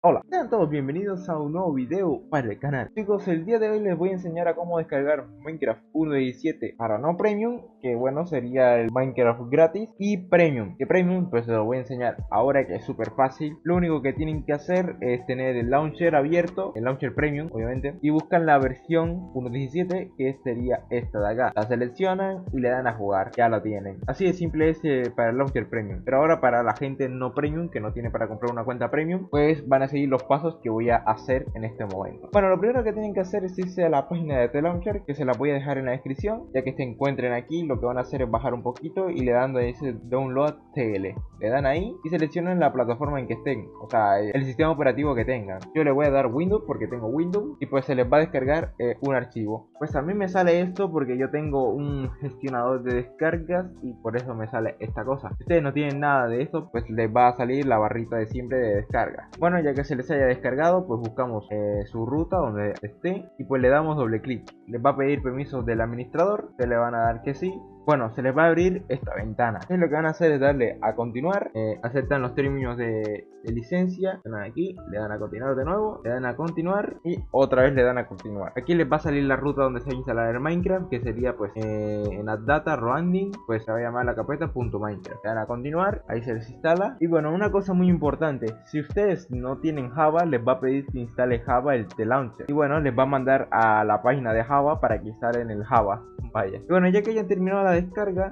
Hola, sean todos bienvenidos a un nuevo video para el canal. Chicos, el día de hoy les voy a enseñar a cómo descargar Minecraft 1.17 para no premium, que bueno, sería el Minecraft gratis, y premium, que premium pues se lo voy a enseñar ahora, que es súper fácil. Lo único que tienen que hacer es tener el launcher abierto, el launcher premium obviamente, y buscan la versión 1.17, que sería esta de acá. La seleccionan y le dan a jugar, ya la tienen. Así de simple es para el launcher premium. Pero ahora para la gente no premium, que no tiene para comprar una cuenta premium, pues van a seguir los pasos que voy a hacer en este momento. Bueno, lo primero que tienen que hacer es irse a la página de T-Launcher, que se la voy a dejar en la descripción. Ya que se encuentren aquí, lo que van a hacer es bajar un poquito y le dan donde dice Download TL. Le dan ahí y seleccionan la plataforma en que estén, o sea, el sistema operativo que tengan. Yo le voy a dar Windows porque tengo Windows, y pues se les va a descargar un archivo. Pues a mí me sale esto porque yo tengo un gestionador de descargas y por eso me sale esta cosa. Si ustedes no tienen nada de esto, pues les va a salir la barrita de siempre de descarga. Bueno, ya que se les haya descargado, pues buscamos su ruta donde esté y pues le damos doble clic. Les va a pedir permisos del administrador, se le van a dar que sí. Bueno, se les va a abrir esta ventana. Entonces lo que van a hacer es darle a continuar, aceptan los términos de licencia, le dan aquí, le dan a continuar de nuevo, le dan a continuar y otra vez le dan a continuar. Aquí les va a salir la ruta donde se va a instalar el Minecraft, que sería pues en AdData Rounding, pues se va a llamar la carpeta .minecraft. Le dan a continuar, ahí se les instala. Y bueno, una cosa muy importante, si ustedes no tienen Java, les va a pedir que instale Java el T-Launcher. Y bueno, les va a mandar a la página de Java para que instalen el Java. Vaya. Y bueno, ya que hayan terminado la descarga,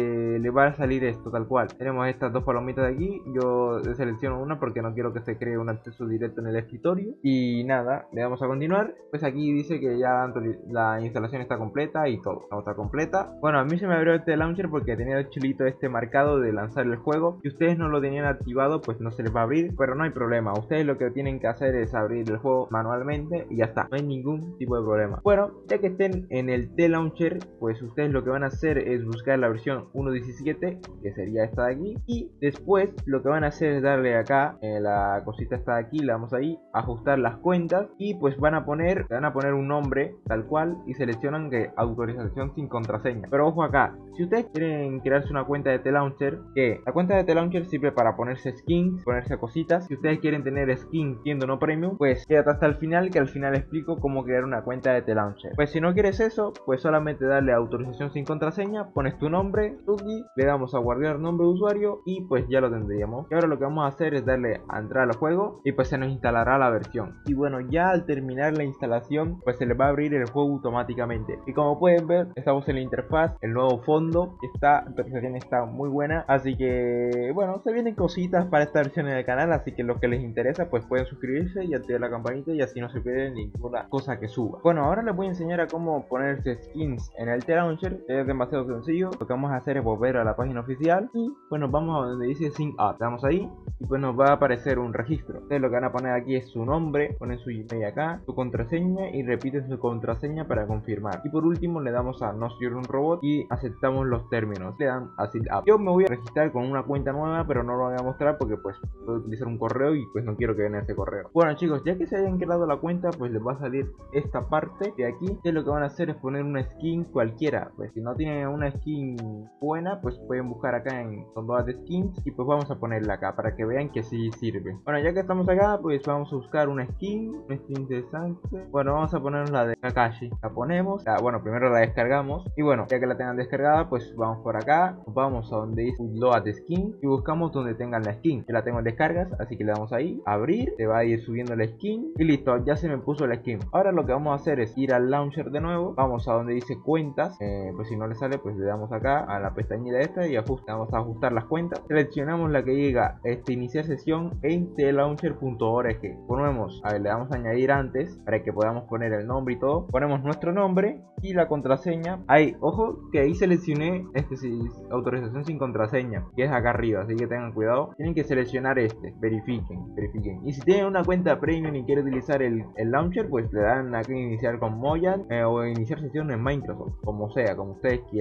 le va a salir esto tal cual. Tenemos estas dos palomitas de aquí. Yo selecciono una porque no quiero que se cree un acceso directo en el escritorio. Y nada, le damos a continuar. Pues aquí dice que ya la instalación está completa y todo. No está completa. Bueno, a mí se me abrió este launcher porque tenía el chulito este marcado de lanzar el juego. Si ustedes no lo tenían activado, pues no se les va a abrir. Pero no hay problema. Ustedes lo que tienen que hacer es abrir el juego manualmente y ya está. No hay ningún tipo de problema. Bueno, ya que estén en el T-Launcher, pues ustedes lo que van a hacer es buscar la versión 1.17, que sería esta de aquí, y después lo que van a hacer es darle acá, la cosita está de aquí, le damos ahí, ajustar las cuentas, y pues le van a poner un nombre tal cual y seleccionan que autorización sin contraseña. Pero ojo acá, si ustedes quieren crearse una cuenta de T-Launcher, que la cuenta de T-Launcher sirve para ponerse skins, ponerse cositas. Si ustedes quieren tener skins siendo no premium, pues quédate hasta el final, que al final explico cómo crear una cuenta de T-Launcher. Pues si no quieres eso, pues solamente darle autorización sin contraseña, pones tu nombre, Tuki, le damos a guardar nombre de usuario y pues ya lo tendríamos. Y ahora lo que vamos a hacer es darle a entrar al juego y pues se nos instalará la versión. Y bueno, ya al terminar la instalación, pues se le va a abrir el juego automáticamente. Y como pueden ver, estamos en la interfaz, el nuevo fondo, esta actualización está muy buena. Así que bueno, se vienen cositas para esta versión en el canal, así que los que les interesa pues pueden suscribirse y activar la campanita y así no se pierden ninguna cosa que suba. Bueno, ahora les voy a enseñar a cómo ponerse skins en el T-Launcher. Es demasiado sencillo. Lo que vamos a hacer es volver a la página oficial y bueno, vamos a donde dice Sign Up, le damos ahí y pues nos va a aparecer un registro. Ustedes lo que van a poner aquí es su nombre, ponen su email acá, su contraseña y repiten su contraseña para confirmar. Y por último le damos a No soy un robot y aceptamos los términos, le dan a Sign Up. Yo me voy a registrar con una cuenta nueva, pero no lo voy a mostrar porque pues voy a utilizar un correo y pues no quiero que vean ese correo. Bueno chicos, ya que se hayan creado la cuenta, pues les va a salir esta parte de aquí. Ustedes lo que van a hacer es poner una skin cualquiera. Pues si no tienen una skin buena, pues pueden buscar acá en Download de skins y pues vamos a ponerla acá para que vean que sí sirve. Bueno, ya que estamos acá, pues vamos a buscar una skin interesante. Bueno, vamos a poner la de Kakashi. La ponemos, bueno, primero la descargamos y bueno, ya que la tengan descargada, pues vamos por acá, vamos a donde dice Download de skin y buscamos donde tengan la skin. Yo la tengo en descargas, así que le damos ahí, abrir, se va a ir subiendo la skin y listo, ya se me puso la skin. Ahora lo que vamos a hacer es ir al launcher de nuevo, vamos a donde dice cuentas, pues si no le sale, pues le damos acá a la pestañita esta y vamos a ajustar las cuentas. Seleccionamos la que diga iniciar sesión en tlauncher.org. Ponemos, a ver, le damos a añadir antes para que podamos poner el nombre y todo. Ponemos nuestro nombre y la contraseña. Ahí, ojo que ahí seleccioné autorización sin contraseña, que es acá arriba, así que tengan cuidado. Tienen que seleccionar verifiquen. Y si tienen una cuenta premium y quieren utilizar el launcher, pues le dan aquí iniciar con Mojang o iniciar sesión en Microsoft, como sea, como ustedes quieran.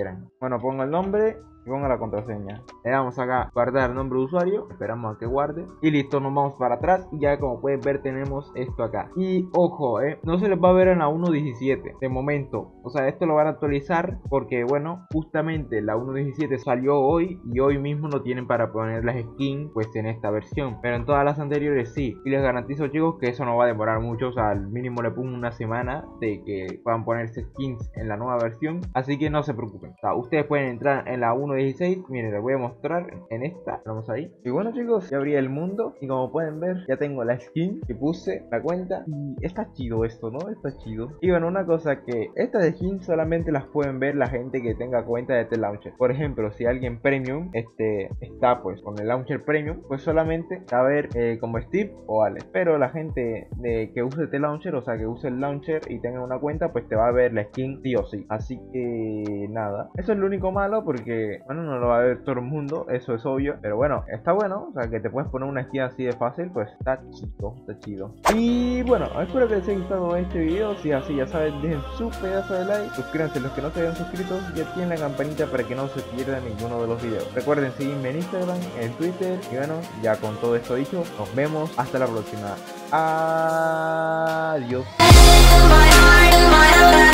quieran. Bueno, pongo el nombre y pongo la contraseña. Le damos acá guardar nombre de usuario, esperamos a que guarde y listo, nos vamos para atrás y ya como pueden ver tenemos esto acá. Y ojo, no se les va a ver en la 1.17 de momento, o sea, esto lo van a actualizar porque bueno, justamente la 1.17 salió hoy y hoy mismo no tienen para poner las skins pues en esta versión, pero en todas las anteriores sí. Y les garantizo, chicos, que eso no va a demorar mucho, o sea, al mínimo le pongo una semana de que puedan ponerse skins en la nueva versión, así que no se preocupen. O sea, ustedes pueden entrar en la 1.16, miren, les voy a mostrar en esta, vamos ahí. Y bueno, chicos, ya abrí el mundo y como pueden ver ya tengo la skin que puse, la cuenta, y está chido esto, ¿no? Está chido. Y bueno, una cosa, que estas skins solamente las pueden ver la gente que tenga cuenta de este launcher. Por ejemplo, si alguien premium está pues con el launcher premium, pues solamente va a ver como Steve o Alex. Pero la gente que use este launcher, o sea que use el launcher y tenga una cuenta, pues te va a ver la skin sí o sí. Así que nada, eso es lo único malo porque bueno, no lo va a ver todo el mundo, eso es obvio, pero bueno, está bueno, o sea que te puedes poner una skin así de fácil, pues está chido, está chido. Y bueno, espero que les haya gustado este video. Si así, ya saben, dejen su pedazo de like, suscríbanse los que no se hayan suscrito y activen la campanita para que no se pierdan ninguno de los videos. Recuerden seguirme en Instagram, en Twitter, y bueno, ya con todo esto dicho, nos vemos hasta la próxima. Adiós.